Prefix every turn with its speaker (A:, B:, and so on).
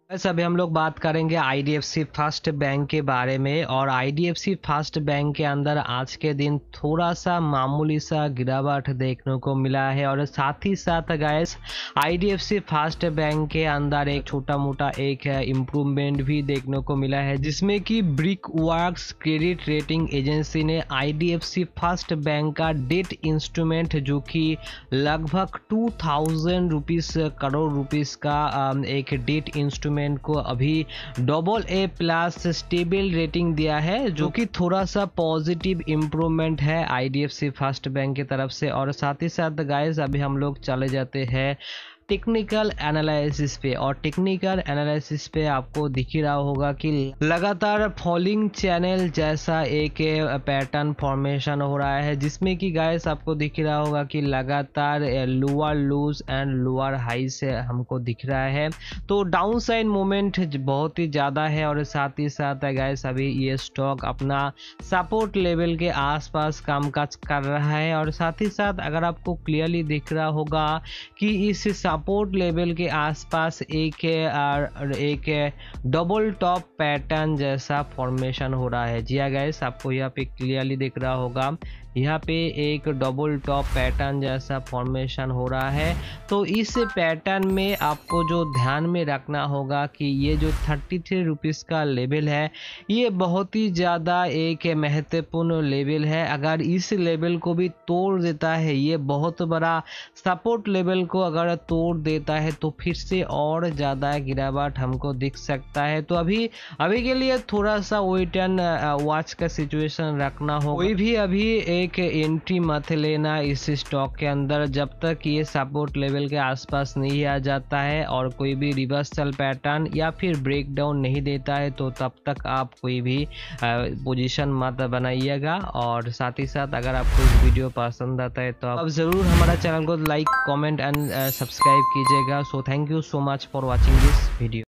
A: बस अभी हम लोग बात करेंगे आईडीएफसी फर्स्ट बैंक के बारे में। और आईडीएफसी फर्स्ट बैंक के अंदर आज के दिन थोड़ा सा मामूली सा गिरावट देखने को मिला है। और साथ ही साथ गाइस आईडीएफसी फर्स्ट बैंक के अंदर एक छोटा मोटा एक इम्प्रूवमेंट भी देखने को मिला है, जिसमें कि ब्रिकवर्क्स क्रेडिट रेटिंग एजेंसी ने आईडीएफसी फर्स्ट बैंक का डेट इंस्ट्रूमेंट जो कि लगभग 2000 रुपीज़ करोड़ रुपीस का एक डेट इंस्ट्रूमेंट को अभी AA+ स्टेबल रेटिंग दिया है, जो कि थोड़ा सा पॉजिटिव इम्प्रूवमेंट है आईडीएफसी फर्स्ट बैंक की तरफ से। और साथ ही साथ गाइस अभी हम लोग चले जाते हैं टेक्निकल एनालिसिस पे। और टेक्निकल एनालिसिस पे आपको दिख ही रहा होगा कि लगातार फॉलिंग चैनल जैसा एक पैटर्न फॉर्मेशन हो रहा है, जिसमें कि गाइस आपको दिख ही रहा होगा कि लगातार lower lows and lower high से हमको दिख रहा है। तो डाउन साइड मोमेंट बहुत ही ज़्यादा है। और साथ ही साथ गाइस अभी ये स्टॉक अपना सपोर्ट लेवल के आसपास कामकाज कर रहा है। और साथ ही साथ अगर आपको क्लियरली दिख रहा होगा कि इस सपोर्ट लेवल के आसपास एक डबल टॉप पैटर्न जैसा फॉर्मेशन हो रहा है। जी हाँ गाइस, आपको यहाँ पे क्लियरली दिख रहा होगा, यहाँ पे एक डबल टॉप पैटर्न जैसा फॉर्मेशन हो रहा है। तो इस पैटर्न में आपको जो ध्यान में रखना होगा कि ये जो 33 रुपीज़ का लेवल है, ये बहुत ही ज़्यादा एक महत्वपूर्ण लेवल है। अगर इस लेवल को भी तोड़ देता है, ये बहुत बड़ा सपोर्ट लेवल को अगर तोड़ देता है, तो फिर से और ज़्यादा गिरावट हमको दिख सकता है। तो अभी के लिए थोड़ा सा वेट एंड वॉच का सिचुएशन रखना होगा। कोई भी अभी एक एंट्री मत लेना इस स्टॉक के अंदर जब तक ये सपोर्ट लेवल के आसपास नहीं आ जाता है और कोई भी रिवर्सल पैटर्न या फिर ब्रेकडाउन नहीं देता है, तो तब तक आप कोई भी पोजीशन मत बनाइएगा। और साथ ही साथ अगर आपको इस वीडियो पसंद आता है तो आप ज़रूर हमारा चैनल को लाइक, कमेंट एंड सब्सक्राइब कीजिएगा। So thank you so much for watching this video.